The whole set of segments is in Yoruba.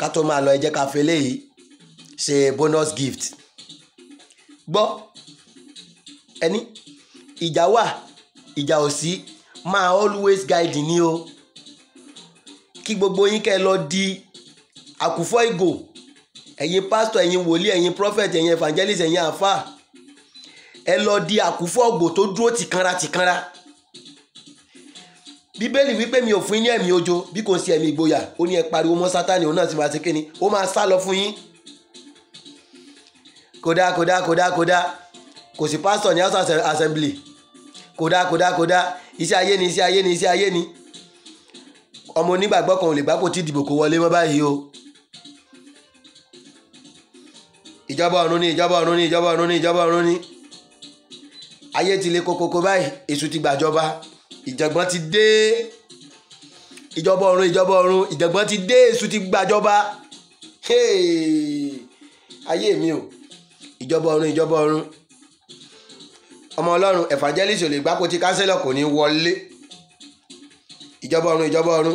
ká tó máa lọ ẹ jẹ́ ká fi eléyìí ṣe bonus gift. Gbọ́ ẹni ìjà wà ìjà ò sí máa always guide ni o. Kí gbogbo yín kẹ́ lọ di àkùfọ́ ìgò, ẹ̀yin pásítọ̀, ẹ̀yin wòlíì, ẹ̀yin prophet, ẹ̀yin evangelist, ẹ̀yin àfáà, ẹ lọ di àkùfọ́ ìgò tó dúró tìkanra tìkanra. Bíbélì wípé mi ò fún yín ní ẹ̀mí ojo bí kò sí ẹ̀mí ìgboyà. Ó ní ẹ pariwo mọ́ Sátánì, òun náà sì máa ṣe kíni, ó máa sá lọ fún yín. Kódà kò sí pásítọ̀ ní house assembly. Kódà iṣẹ́ ayé ni. Ọmọ onígbàgbọ́ kan ò lè gbápò tí ìdìbò kò wọlé mọ́ báyìí o. Ìjọba ọ̀run ni. Ayé ti le kokoko báyìí, èṣù ti gbàjọba, ìjọ̀gbọ́n ti dé. Ìjọba ọ̀run, ìjọ̀gbọ́n ti dé, èṣù ti gbàjọba. Ayé mi o, ìjọba ọ̀run. Ọmọ Ọlọ́run evangelist ò lè gbápò tí kánsẹ́lọ̀ kò ní wọlé. Ìjọba ọ̀run.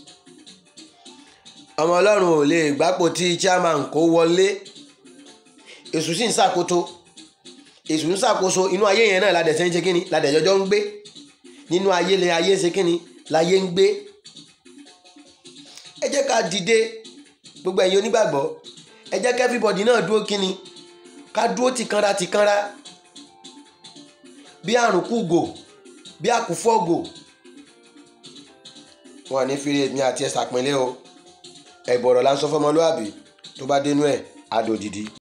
Ọmọ Ọlọ́run ò lè gbápò tí chairman kò wọlé. Èṣù sì ń ṣàkóso inú ayé yẹn náà ládẹ̀ ṣe ń ṣe kíni, ládẹ̀ jọjọ́ ń gbé. Nínú ayé lè ayé ṣe kíni, láyé ń gbé. Ẹ jẹ́ ká dìde gbogbo ẹ̀yin onígbàgbọ́. Ẹ jẹ́ kí everybody náà dúró kíni, ká dúró tìkanra. Bí àrùn kúgò, bí àkúfọ́gò. Wọ́n ní fi èmi àti ẹ̀ ṣàpínlẹ̀ o. Ẹ̀bọ̀rọ̀ la ń sọ fọmọlúàbí tó bá dénú ẹ̀ adòdìdí.